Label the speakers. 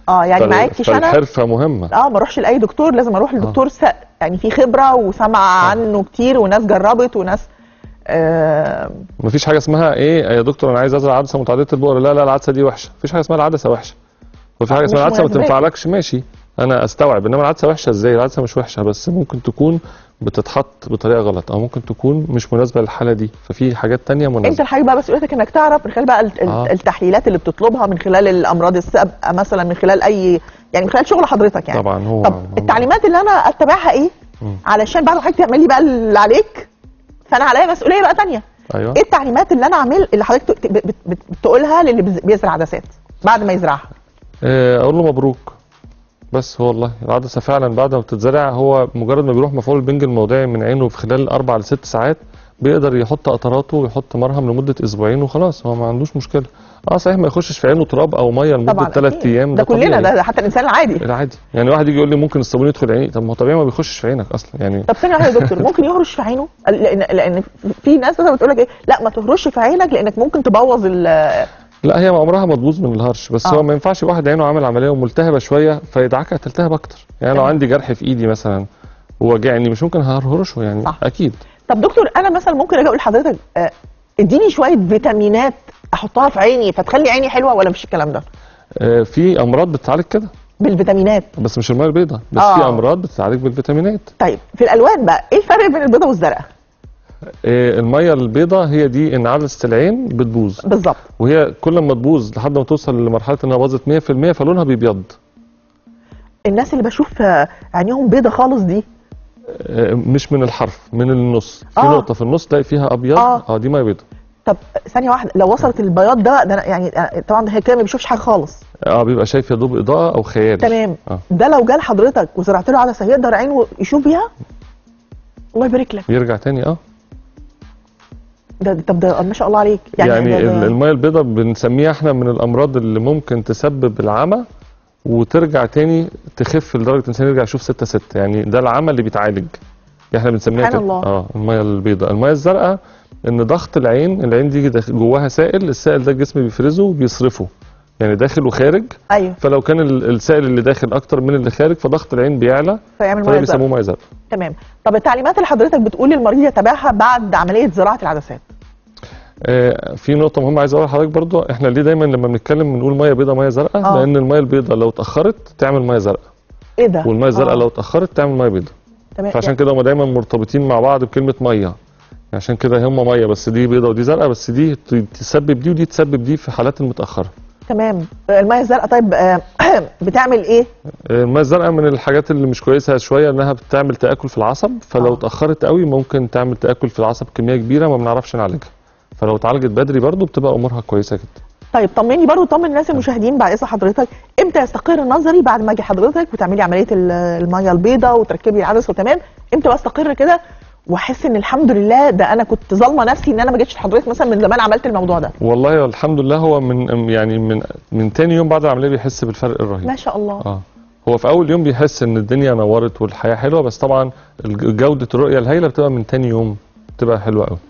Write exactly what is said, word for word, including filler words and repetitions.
Speaker 1: اه يعني ما عدتش انا
Speaker 2: الحرفه مهمه.
Speaker 1: اه ما اروحش لاي دكتور، لازم اروح لدكتور آه. س... يعني في خبره وسمع آه. عنه كتير وناس جربت وناس آه
Speaker 2: مفيش حاجه اسمها ايه يا دكتور انا عايز ازرع عدسه متعدده البؤر، لا لا العدسه دي وحشه، مفيش حاجه اسمها العدسه وحشه، وفي حاجه اسمها العدسه ما تنفعلكش، ماشي انا استوعب، انما العدسه وحشه ازاي؟ العدسه مش وحشه، بس ممكن تكون بتتحط بطريقه غلط او ممكن تكون مش مناسبه للحاله دي، ففي حاجات ثانيه مناسبه.
Speaker 1: انت الحقيقه بقى مسؤوليتك انك تعرف من خلال بقى آه. التحليلات اللي بتطلبها، من خلال الامراض السابقه مثلا، من خلال اي يعني من خلال شغل حضرتك يعني.
Speaker 2: طبعا هو
Speaker 1: طب التعليمات اللي انا اتبعها ايه؟ م. علشان بعد ما حضرتك تعمل لي بقى اللي عليك فانا عليا مسؤوليه بقى ثانيه.
Speaker 2: ايوه.
Speaker 1: ايه التعليمات اللي انا اعمل اللي حضرتك بتقولها للي بيزرع عدسات بعد ما يزرعها؟
Speaker 2: اقول له مبروك بس. هو والله العدسه فعلا بعد ما بتتزرع هو مجرد ما بيروح مفعول البنج الموضعي من عينه في خلال اربع لست ساعات بيقدر يحط قطراته ويحط مرهم لمده اسبوعين وخلاص، هو ما عندوش مشكله. اه صحيح ما يخشش في عينه تراب او ميه لمده ثلاث ايام،
Speaker 1: ده, ده كلنا، ده حتى الانسان العادي
Speaker 2: العادي. يعني واحد يجي يقول لي ممكن الصابون يدخل عيني، طب ما هو طبيعي ما بيخشش في عينك اصلا يعني.
Speaker 1: طب ثانيه واحده يا دكتور، ممكن يهرش في عينه؟ لان لان في ناس مثلا بتقول لك ايه لا ما تهرش في عينك لانك ممكن تبوظ ال
Speaker 2: لا هي عمرها ما تبوظ من الهرش، بس آه. هو ما ينفعش واحد عينه عامل عمليه وملتهبه شويه فيدعكها تلتهب اكتر. يعني لو عندي جرح في ايدي مثلا ووجعني مش ممكن ههرشه يعني. صح. اكيد.
Speaker 1: طب دكتور انا مثلا ممكن اجي اقول لحضرتك آه اديني شويه فيتامينات احطها في عيني فتخلي عيني حلوه، ولا مش الكلام ده؟
Speaker 2: آه في امراض بتتعالج كده
Speaker 1: بالفيتامينات،
Speaker 2: بس مش الميه البيضاء بس. آه. في امراض بتتعالج بالفيتامينات.
Speaker 1: طيب في الالوان بقى ايه الفرق بين البيضاء والزرقاء؟
Speaker 2: الميه البيضاء هي دي ان عدسه العين بتبوظ
Speaker 1: بالظبط، وهي
Speaker 2: كل ما تبوظ لحد ما توصل لمرحله انها باظت مية في المية فلونها بيبيض.
Speaker 1: الناس اللي بشوف عينيهم بيضه خالص دي
Speaker 2: مش من الحرف، من النص في
Speaker 1: آه.
Speaker 2: نقطه في النص تلاقي فيها ابيض اه, آه دي ميه بيضاء.
Speaker 1: طب ثانيه واحده، لو وصلت البياض ده, ده يعني طبعا هي كده ما بيشوفش حاجه خالص
Speaker 2: اه بيبقى شايف يا دوب اضاءه او خيال.
Speaker 1: تمام. آه. ده لو جال حضرتك وزرعت له عدسه يقدر عينه يشوف بيها؟ الله يبارك لك.
Speaker 2: يرجع تاني اه
Speaker 1: ده طب ده ما شاء الله عليك.
Speaker 2: يعني, يعني ده ده الميه البيضاء بنسميها احنا من الامراض اللي ممكن تسبب العمى وترجع تاني تخف لدرجه الانسان يرجع يشوف ستة ستة، يعني ده العمى اللي بيتعالج احنا بنسميها كده. اه الميه البيضاء. الميه الزرقاء ان ضغط العين، العين دي جواها سائل، السائل ده الجسم بيفرزه وبيصرفه يعني داخل وخارج.
Speaker 1: ايوه.
Speaker 2: فلو كان السائل اللي داخل اكتر من اللي خارج فضغط العين بيعلى
Speaker 1: فيعمل ميه زرقاء،
Speaker 2: بيسموه ميه زرقاء.
Speaker 1: تمام. طب التعليمات اللي حضرتك بتقول للمريض يتبعها بعد عمليه زراعه العدسات؟
Speaker 2: آه في نقطه مهمه عايز اقولها لحضرتك برضو، احنا ليه دايما لما بنتكلم بنقول ميه بيضاء ميه زرقاء؟ آه. لان الميه البيضاء لو اتاخرت تعمل ميه زرقاء.
Speaker 1: ايه ده؟
Speaker 2: والميه الزرقاء آه. لو اتاخرت تعمل ميه بيضاء. تمام. فعشان كده هم دايما مرتبطين مع بعض بكلمه ميه، عشان كده هم ميه بس دي بيضاء ودي زرقاء، بس دي تسبب دي ودي تسبب دي في حالات المتاخره.
Speaker 1: تمام. الميه الزرقاء طيب بتعمل ايه؟
Speaker 2: الميه الزرقاء من الحاجات اللي مش كويسه شويه انها بتعمل تاكل في العصب، فلو آه. اتاخرت قوي ممكن تعمل تاكل في العصب كميه كبيره ما بنعرفش نعالجها، فلو اتعالجت بدري برضو بتبقى امورها كويسه جدا.
Speaker 1: طيب طمني برضو، طمن الناس المشاهدين بعد اذن حضرتك، امتى يستقر النظري بعد ما اجي حضرتك وتعملي عمليه الميه البيضاء وتركبي العدسه وتمام، امتى بستقر كده واحس ان الحمد لله ده انا كنت ظالمه نفسي ان انا ما جيتش لحضرتك مثلا من زمان عملت الموضوع ده؟
Speaker 2: والله الحمد لله هو من يعني من من تاني يوم بعد العمليه بيحس بالفرق الرهيب.
Speaker 1: ما شاء الله.
Speaker 2: اه هو في اول يوم بيحس ان الدنيا نورت والحياه حلوه، بس طبعا جوده الرؤيه الهائله بتبقى من تاني يوم بتبقى حلوه قوي.